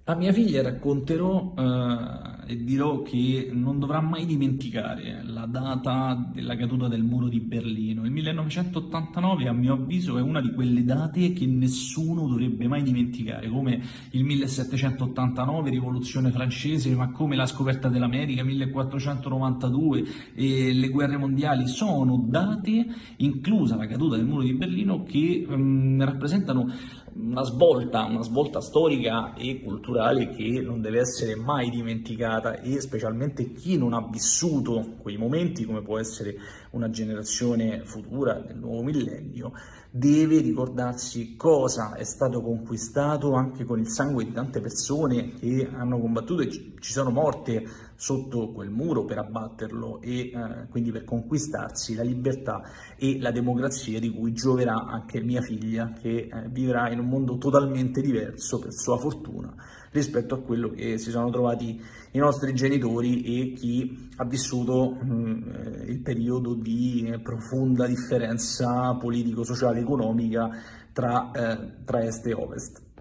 A mia figlia racconterò e dirò che non dovrà mai dimenticare la data della caduta del muro di Berlino. Il 1989, a mio avviso, è una di quelle date che nessuno dovrebbe mai dimenticare, come il 1789, Rivoluzione francese, ma come la scoperta dell'America, 1492 e le guerre mondiali. Sono date, inclusa la caduta del muro di Berlino, che rappresentano una svolta storica e culturale che non deve essere mai dimenticata, e specialmente chi non ha vissuto quei momenti, come può essere una generazione futura del nuovo millennio, deve ricordarsi cosa è stato conquistato anche con il sangue di tante persone che hanno combattuto e ci sono morte sotto quel muro per abbatterlo e quindi per conquistarsi la libertà e la democrazia di cui gioverà anche mia figlia, che vivrà in un mondo totalmente diverso, per sua fortuna, rispetto a quello che si sono trovati i nostri genitori e chi ha vissuto il periodo di profonda differenza politico, sociale, economica tra est e ovest.